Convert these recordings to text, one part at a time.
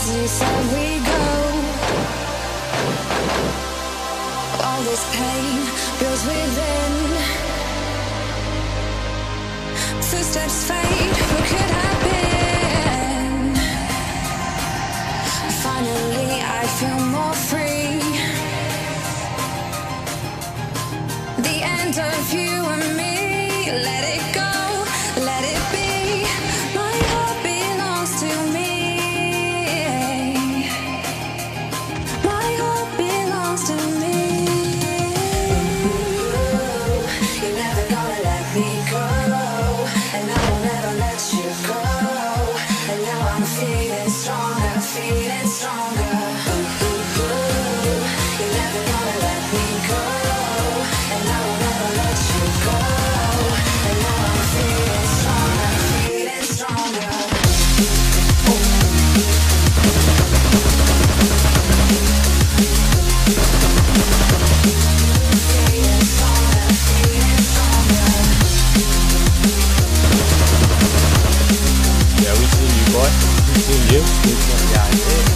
places that we go. All this pain builds within. Footsteps fade, who could have been? Finally I feel more free. The end of you and me, let it go, let it be. My heart belongs to me. My heart belongs to me. You're never gonna let me go, and I will never let you go. And now I'm feeling stronger, feeling stronger. You're never gonna let me go, and I will never let you go. And now I'm feeling stronger, feeling stronger. Yeah, we seen you, boy. We seen you. Yeah,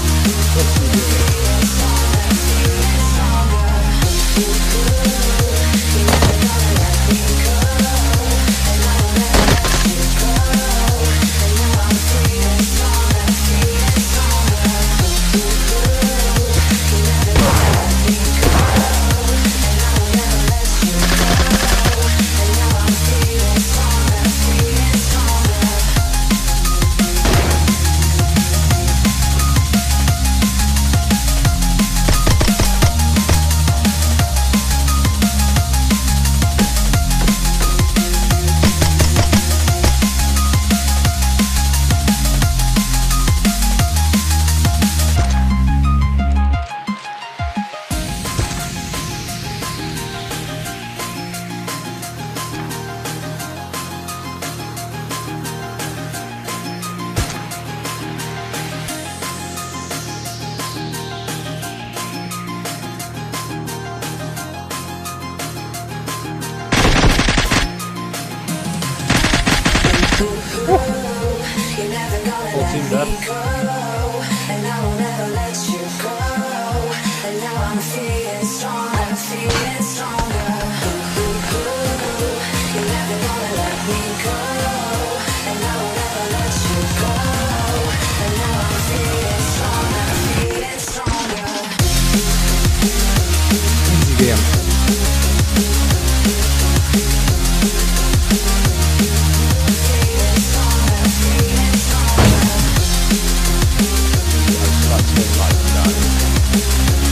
You're never gonna let me go, and I will never let you go. And now I'm feeling stronger, feeling stronger. You're never gonna let me go, and I will never let you go. And now I'm feeling stronger, feeling stronger. easy game. Like,